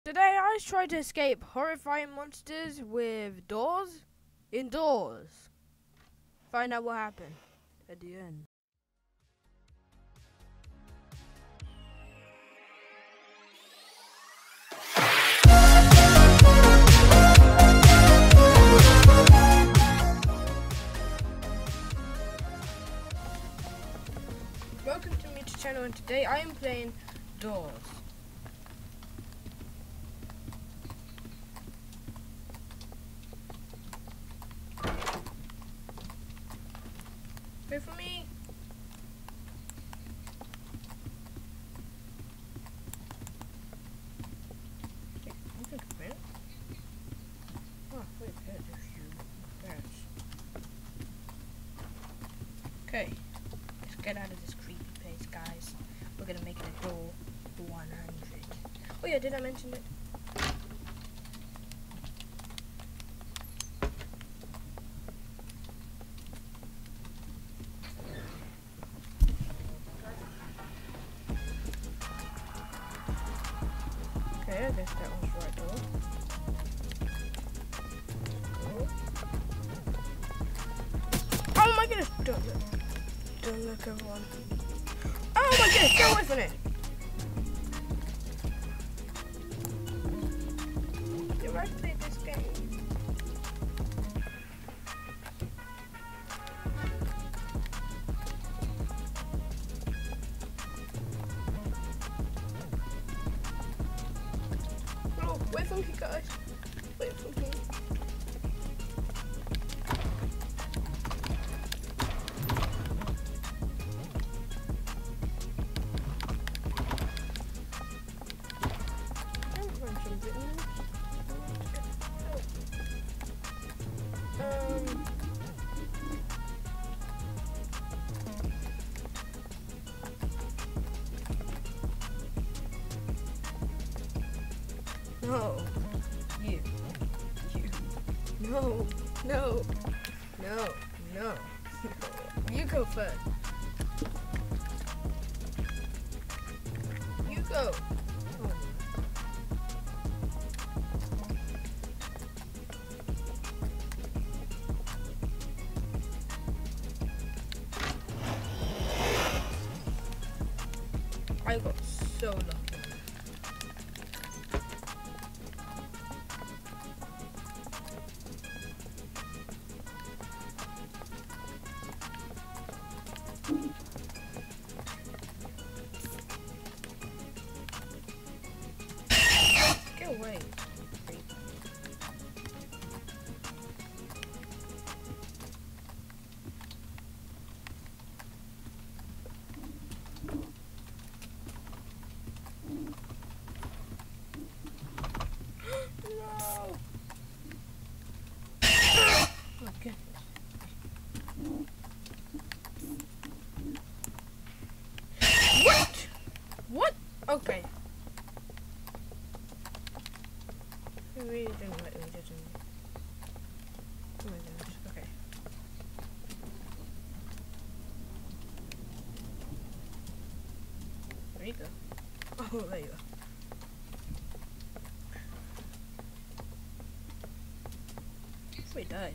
Today I tried to escape horrifying monsters with doors indoors. Find out what happened at the end. Welcome to Mewtwo channel, and today I am playing Doors. Wait for me. Okay, I'm gonna come in. Oh, wait, there's you. Okay, let's get out of this creepy place, guys. We're gonna make it a door 100. Oh yeah, did I mention it? Okay, I guess that was the right door. Cool. Oh my goodness! Don't look, everyone. Oh my goodness! Get away from it! You must play this game. No, wait for me, guys. Wait for me. No, you, no, no, no, no, you go first. You go. Oh. I got so lucky. Get away. No. Oh my goodness. What? What? Okay. He really didn't let me, didn't he? Oh my goodness. Okay. There you go. Oh, there you go. We died.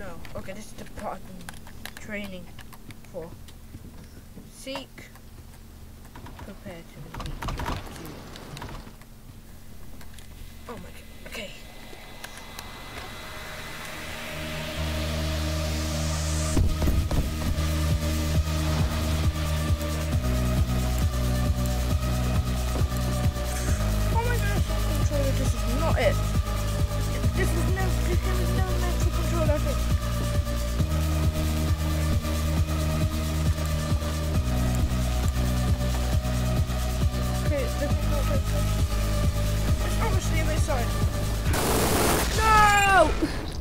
No. Okay, this is the part I'm training for. Seek. Prepare to meet you. Oh my god. Okay. Oh my gosh, controller, this is not it. This was never meant to control that thing. Okay, this is not like this. It's obviously a bit side. No!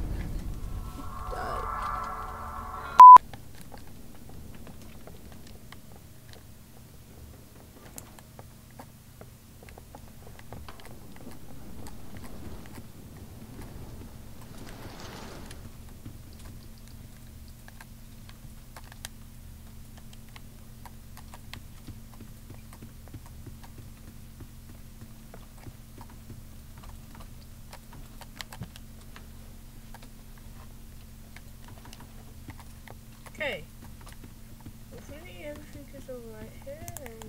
Okay. Hopefully everything is alright here.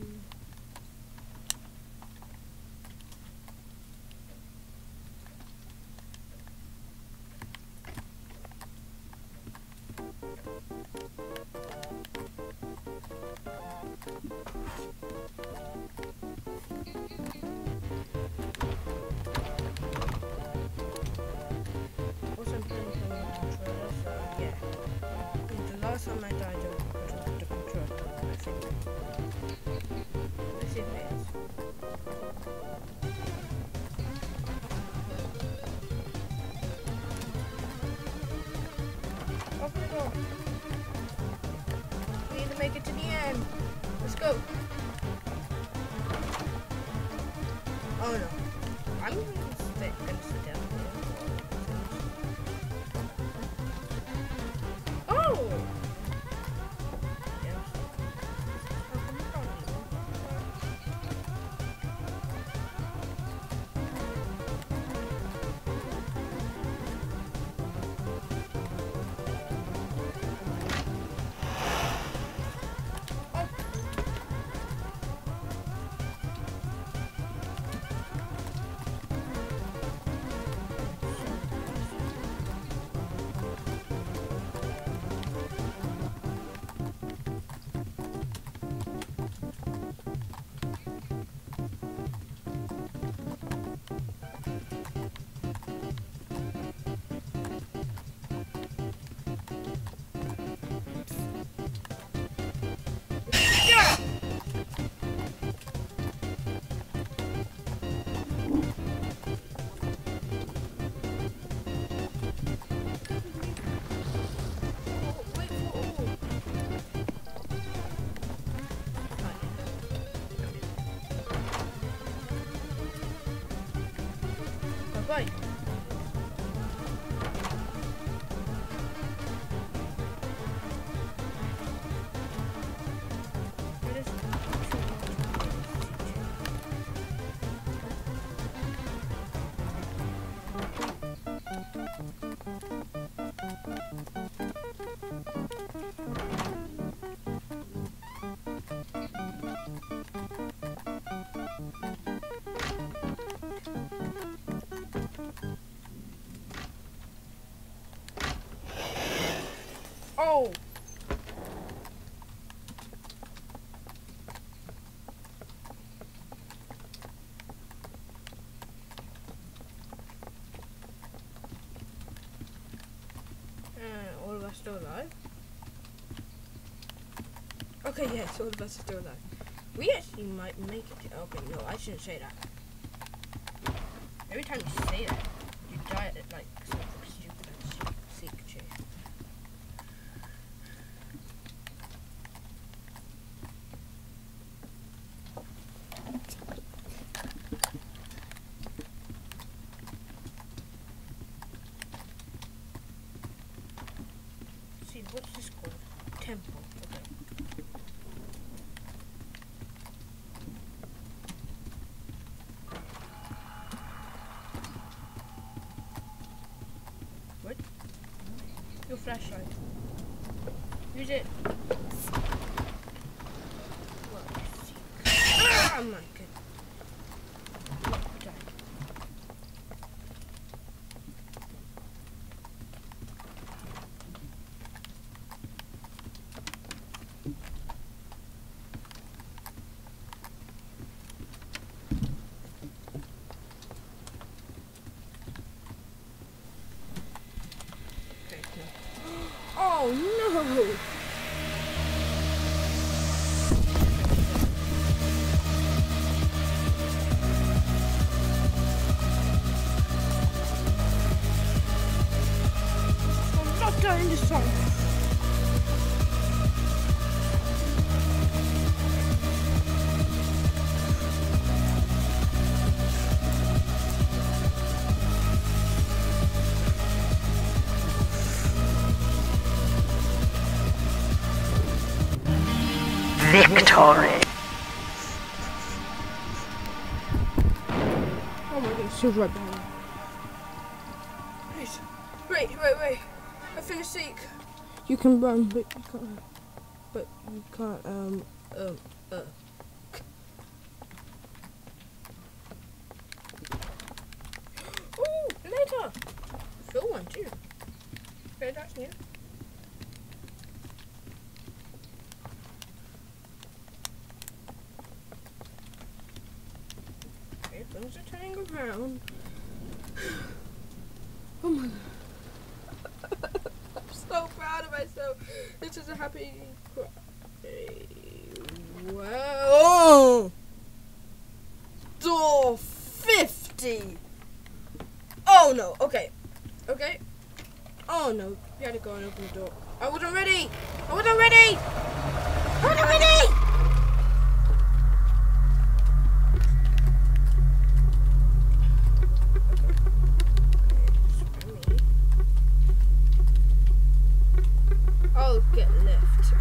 Also, I'm playing with the controller, so yeah. The last time I died, I was the controller, I think. Let's see if it is. Open the door. We need to make it to the end. Let's go. Oh no. I'm gonna sit down here. Oh! Yes. Bye. Oh! All of us still alive? Okay, yes, all of us are still alive. We actually might make it. Okay, no, I shouldn't say that. Every time you say that, you die at like something stupid and seek chase. See, what's this called? Temple. Okay. What? Your flashlight. Use it. Oh my god. Oh no! I'm not doing this song. Victory. Oh my goodness, she's right behind me. Wait. I finished seek. You can run, but you can't. But you can't, Ooh, later! Fill one too. Okay, that's new. Okay, things are turning around. Oh my god. I'm so proud of myself. This is a happy cry. Wow. Door 50. Oh no, okay. Oh no, you had to go and open the door. I wasn't ready. I'll get left.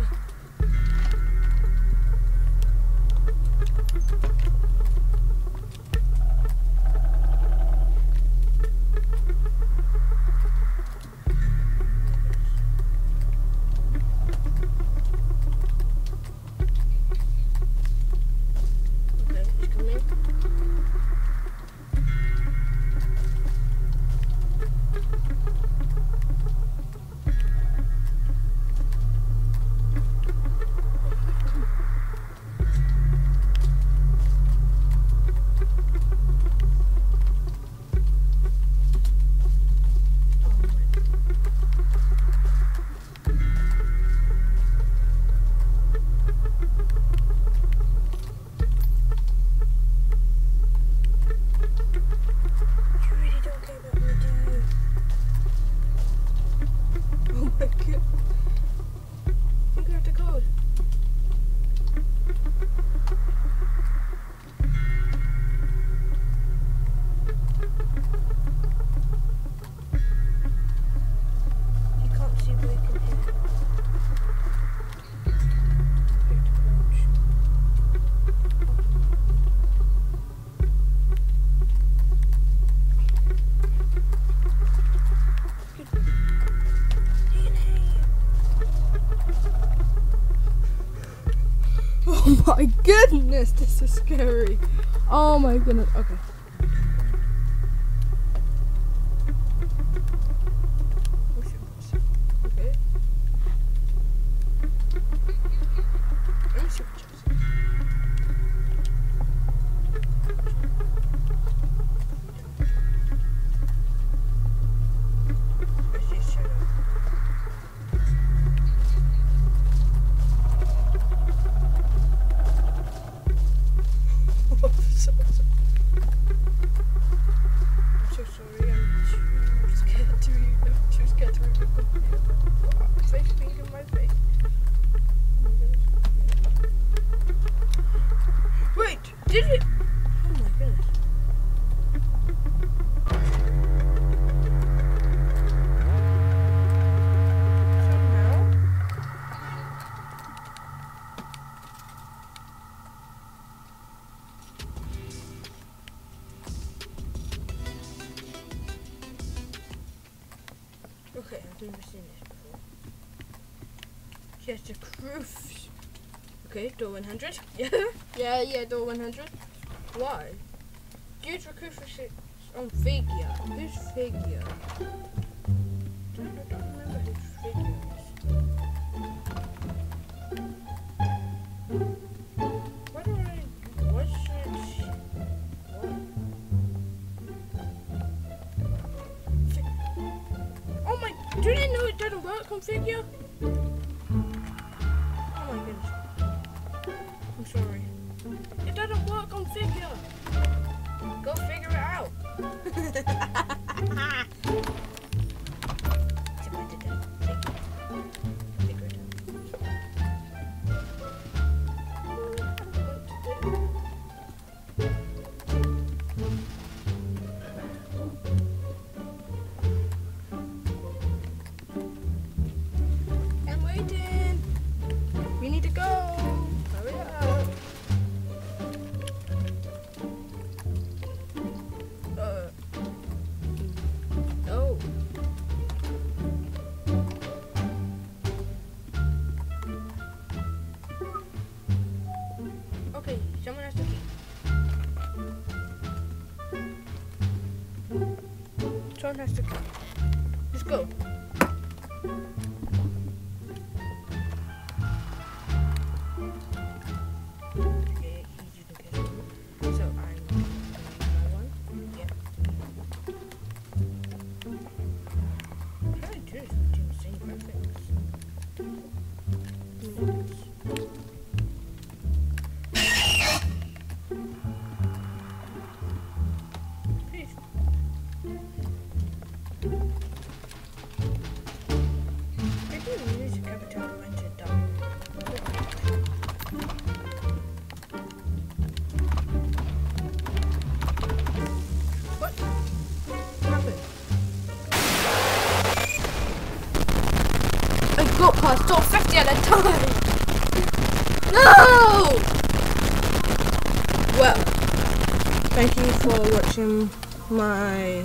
Okay, he's coming. You really don't care about me, do you? Oh my god. I think we have to code. You can't see what you can hear. You have to crouch. Oh my goodness, this is scary. Oh my goodness. Okay. Okay. Let me see what you see. I see a shadow. I'm so sorry. I'm too scared to read. I'm too scared to read the computer. Face being in my face. Oh my goodness. Wait, did it? Oh my goodness. Somehow. Okay, I've never seen this before. gets the cruise. Okay, door 100. Yeah, door 100. Why? Use the crucifix on figure. Whose figure? I don't remember whose figure is. What do I... What should... What? Oh my... Do they know it doesn't work on figure? Oh my goodness. I'm sorry. It doesn't work on figure. Go figure it out. I'm waiting. We need to go. Hurry up. No. Okay, someone has to keep. Someone has to keep. Let's go. Okay, easy to get through. So I'm going to use my one. Yep. How do I do this with insane graphics? Please. Maybe the music every time I went to die. What? What happened? I got past door 50 at a time! No! Well, thank you for watching my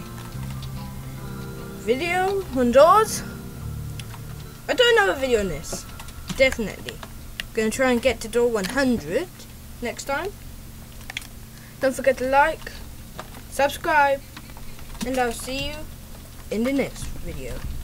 video on doors. I do another video on this, definitely. Gonna try and get to door 100 next time. Don't forget to like, subscribe, and I'll see you in the next video.